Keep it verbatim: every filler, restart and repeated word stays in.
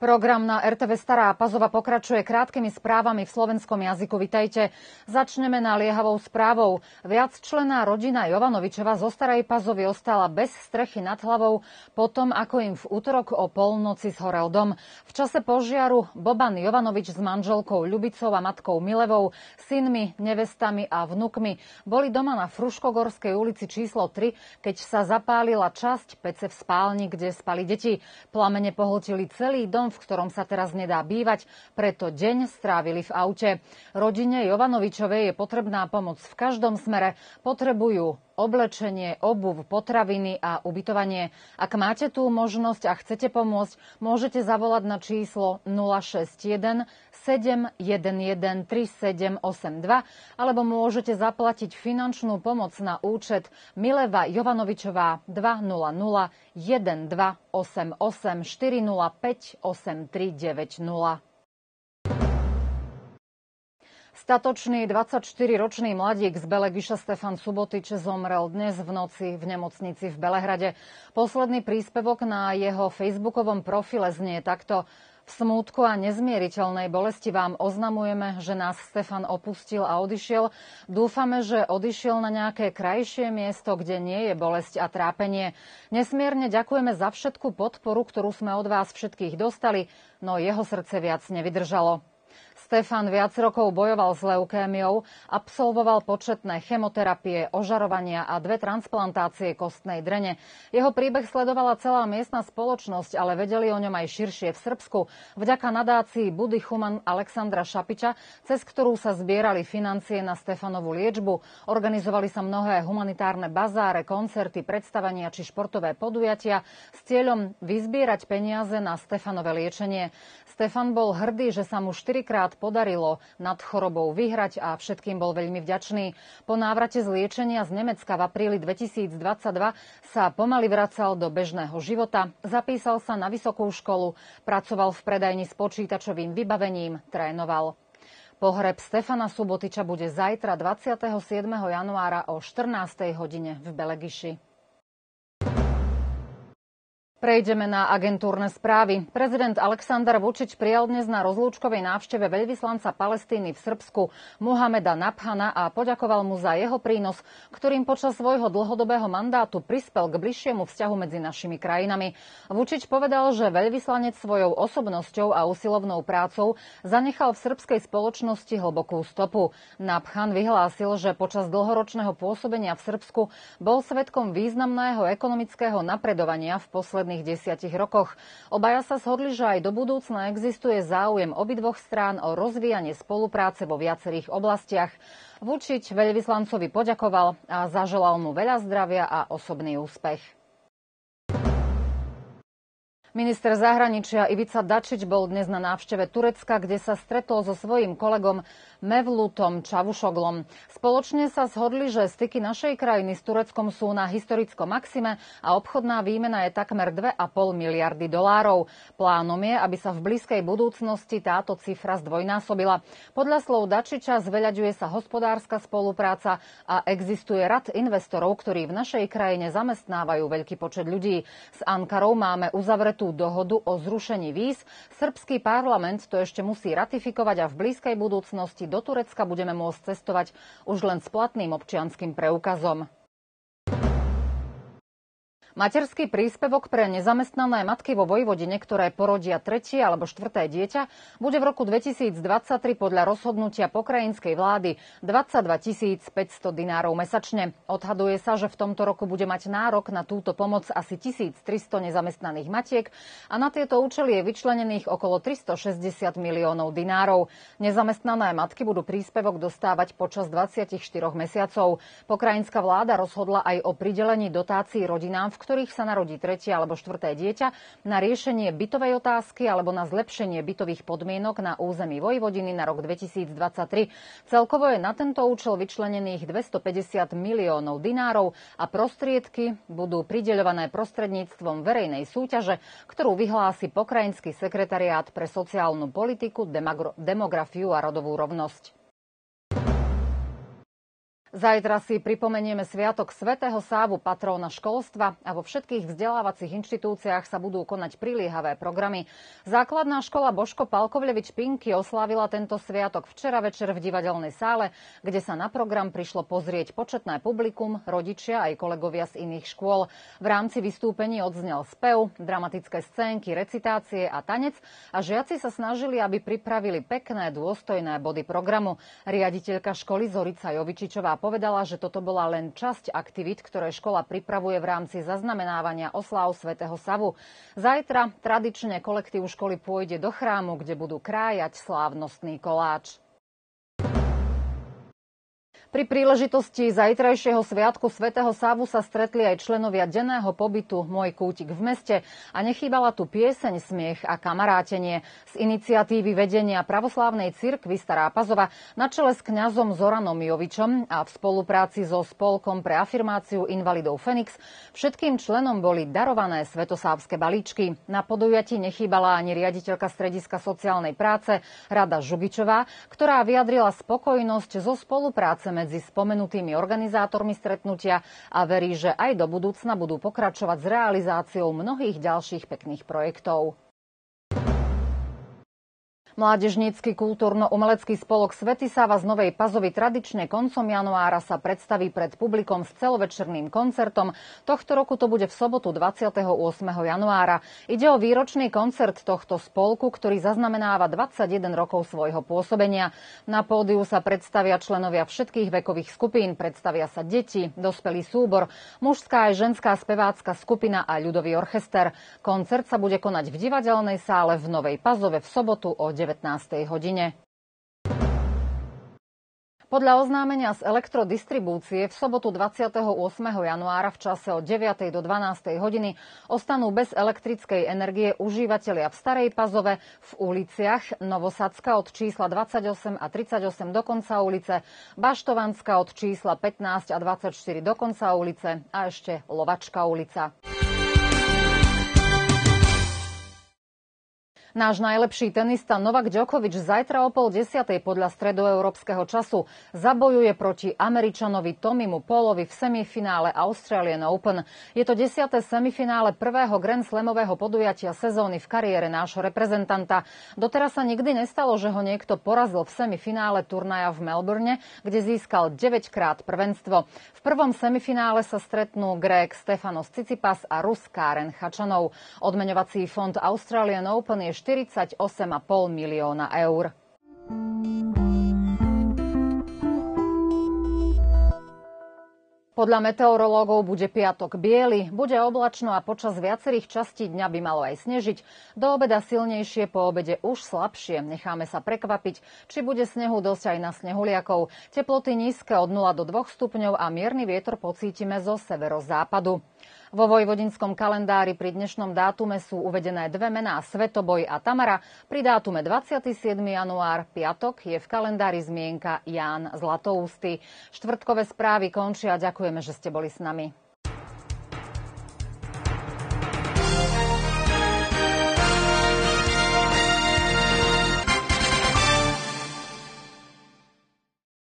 Program na er té vé Stará Pazova pokračuje krátkými správami v slovenskom jazyku. Vitajte. Začneme naliehavou správou. Viacčlenná rodina Jovanovičova zo Starej Pazovy ostala bez strechy nad hlavou potom, ako im v útorok o polnoci zhorel dom. V čase požiaru Boban Jovanovič s manželkou Ľubicou a matkou Milevou, synmi, nevestami a vnukmi boli doma na Fruškogorskej ulici číslo tri, keď sa zapálila časť pece v spálni, kde spali deti. Plamene pohltili celý dom, v ktorom sa teraz nedá bývať, preto deň strávili v aute. Rodine Jovanovičovej je potrebná pomoc v každom smere. Potrebujú oblečenie, obuv, potraviny a ubytovanie. Ak máte tú možnosť a chcete pomôcť, môžete zavolať na číslo nula šesť jeden sedem jeden jeden tri sedem osem dva alebo môžete zaplatiť finančnú pomoc na účet Mileva Jovanovičová dva nula nula jeden dva osem osem štyri nula päť osem tri deväť nula. Statočný dvadsaťštyriročný mladík z Belegiša Stefan Subotič zomrel dnes v noci v nemocnici v Belehrade. Posledný príspevok na jeho facebookovom profile znie takto: v smútku a nezmieriteľnej bolesti vám oznamujeme, že nás Stefan opustil a odišiel. Dúfame, že odišiel na nejaké krajšie miesto, kde nie je bolesť a trápenie. Nesmierne ďakujeme za všetku podporu, ktorú sme od vás všetkých dostali, no jeho srdce viac nevydržalo. Stefan viac rokov bojoval s leukémiou, absolvoval početné chemoterapie, ožarovania a dve transplantácie kostnej drene. Jeho príbeh sledovala celá miestna spoločnosť, ale vedeli o ňom aj širšie v Srbsku. Vďaka nadácii Budy Human Alexandra Šapiča, cez ktorú sa zbierali financie na Stefanovú liečbu, organizovali sa mnohé humanitárne bazáre, koncerty, predstavenia či športové podujatia s cieľom vyzbierať peniaze na Stefanové liečenie. Stefan bol hrdý, že sa mu štyrikrát podarilo nad chorobou vyhrať a všetkým bol veľmi vďačný. Po návrate z liečenia z Nemecka v apríli dvetisícdvadsaťdva sa pomaly vracal do bežného života. Zapísal sa na vysokú školu, pracoval v predajni s počítačovým vybavením, trénoval. Pohreb Stefana Subotiča bude zajtra dvadsiateho siedmeho januára o štrnástej hodine v Belegiši. Prejdeme na agentúrne správy. Prezident Aleksandar Vučić prijal dnes na rozlúčkovej návšteve veľvyslanca Palestíny v Srbsku Muhameda Nabhana a poďakoval mu za jeho prínos, ktorým počas svojho dlhodobého mandátu prispel k bližšiemu vzťahu medzi našimi krajinami. Vučić povedal, že veľvyslanec svojou osobnosťou a usilovnou prácou zanechal v srbskej spoločnosti hlbokú stopu. Nabhan vyhlásil, že počas dlhoročného pôsobenia v Srbsku bol svedkom významného ekonomického napredovania v posledných desiatich rokoch. Obaja sa zhodli, že aj do budúcna existuje záujem obidvoch strán o rozvíjanie spolupráce vo viacerých oblastiach. Vučić veľvyslancovi poďakoval a zaželal mu veľa zdravia a osobný úspech. Minister zahraničia Ivica Dačić bol dnes na návšteve Turecka, kde sa stretol so svojím kolegom Mevlutom Čavušoglom. Spoločne sa zhodli, že styky našej krajiny s Tureckom sú na historickom maxime a obchodná výmena je takmer dve a pol miliardy dolárov. Plánom je, aby sa v blízkej budúcnosti táto cifra zdvojnásobila. Podľa slov Dačića zveľaďuje sa hospodárska spolupráca a existuje rad investorov, ktorí v našej krajine zamestnávajú veľký počet ľudí. S Ankarou máme uzavretú dohodu o zrušení víz. Srbský parlament to ešte musí ratifikovať a v blízkej budúcnosti do Turecka budeme môcť cestovať už len s platným občianskym preukazom. Materský príspevok pre nezamestnané matky vo Vojvodine, ktoré porodia tretie alebo štvrté dieťa, bude v roku dvetisícdvadsaťtri podľa rozhodnutia pokrajinskej vlády dvadsaťdva tisíc päťsto dinárov mesačne. Odhaduje sa, že v tomto roku bude mať nárok na túto pomoc asi tisíctristo nezamestnaných matiek a na tieto účely je vyčlenených okolo tristošesťdesiat miliónov dinárov. Nezamestnané matky budú príspevok dostávať počas dvadsaťštyri mesiacov. Pokrajinská vláda rozhodla aj o pridelení dotácií rodinám, v ktorých sa narodí tretie alebo štvrté dieťa, na riešenie bytovej otázky alebo na zlepšenie bytových podmienok na území Vojvodiny na rok dvetisícdvadsaťtri. Celkovo je na tento účel vyčlenených dvestopäťdesiat miliónov dinárov a prostriedky budú prideľované prostredníctvom verejnej súťaže, ktorú vyhlási pokrajinský sekretariát pre sociálnu politiku, demografiu a rodovú rovnosť. Zajtra si pripomenieme sviatok svätého Sávu, patróna školstva, a vo všetkých vzdelávacích inštitúciách sa budú konať priliehavé programy. Základná škola Božko Palkovľevič Pinky oslávila tento sviatok včera večer v divadelnej sále, kde sa na program prišlo pozrieť početné publikum, rodičia aj kolegovia z iných škôl. V rámci vystúpení odznel spev, dramatické scénky, recitácie a tanec a žiaci sa snažili, aby pripravili pekné, dôstojné body programu. Riaditeľka školy Zorica Jovičičová povedala, že toto bola len časť aktivít, ktoré škola pripravuje v rámci zaznamenávania osláv svätého Savu. Zajtra tradične kolektív školy pôjde do chrámu, kde budú krájať slávnostný koláč. Pri príležitosti zajtrajšieho sviatku svätého Sávu sa stretli aj členovia denného pobytu Môj kútik v meste a nechýbala tu pieseň, smiech a kamarátenie. Z iniciatívy vedenia pravoslávnej cirkvi Stará Pazova na čele s kňazom Zoranom Jovičom a v spolupráci so Spolkom pre afirmáciu invalidov Fenix všetkým členom boli darované svätosávske balíčky. Na podujatí nechýbala ani riaditeľka strediska sociálnej práce Rada Žugičová, ktorá vyjadrila spokojnosť zo spolupráce medzi spomenutými organizátormi stretnutia a verí, že aj do budúcna budú pokračovať s realizáciou mnohých ďalších pekných projektov. Mládežnícky kultúrno-umelecký spolok Svätý Sáva z Novej Pazovy tradične koncom januára sa predstaví pred publikom s celovečerným koncertom. Tohto roku to bude v sobotu dvadsiateho ôsmeho januára. Ide o výročný koncert tohto spolku, ktorý zaznamenáva dvadsaťjeden rokov svojho pôsobenia. Na pódiu sa predstavia členovia všetkých vekových skupín, predstavia sa deti, dospelý súbor, mužská aj ženská spevácka skupina a ľudový orchester. Koncert sa bude konať v divadelnej sále v Novej Pazove v sobotu o devätnástej hodine. Podľa oznámenia z elektrodistribúcie v sobotu dvadsiateho ôsmeho januára v čase od deviatej do dvanástej hodiny ostanú bez elektrickej energie užívatelia v Starej Pazove, v uliciach Novosadzka od čísla dvadsaťosem a tridsaťosem do konca ulice, Baštovanská od čísla pätnásť a dvadsaťštyri do konca ulice a ešte Lovačka ulica. Náš najlepší tenista Novak Djokovic zajtra o pol desiatej podľa stredoeurópskeho času zabojuje proti Američanovi Tomimu Paulovi v semifinále Australian Open. Je to desiate semifinále prvého Grand Slamového podujatia sezóny v kariére nášho reprezentanta. Doteraz sa nikdy nestalo, že ho niekto porazil v semifinále turnaja v Melbourne, kde získal deväťkrát prvenstvo. V prvom semifinále sa stretnú Grék Stefanos Tsitsipas a Rus Karen Khachanov. Odmeňovací fond Australian Open je štyridsaťosem a pol milióna eur. Podľa meteorológov bude piatok biely, bude oblačno a počas viacerých častí dňa by malo aj snežiť. Do obeda silnejšie, po obede už slabšie. Necháme sa prekvapiť, či bude snehu dosť aj na snehuliakov. Teploty nízke od nula do dvoch stupňov a mierny vietor pocítime zo severozápadu. Vo vojvodinskom kalendári pri dnešnom dátume sú uvedené dve mená Svetoboj a Tamara. Pri dátume dvadsiateho siedmeho január, piatok, je v kalendári zmienka Ján Zlatoústy. Štvrtkové správy končia. Ďakujeme, že ste boli s nami.